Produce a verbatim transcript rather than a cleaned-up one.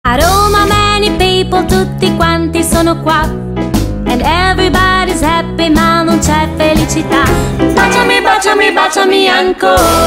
A Roma many people, tutti quanti sono qua, and everybody's happy, ma non c'è felicità. Baciami, baciami, baciami ancora.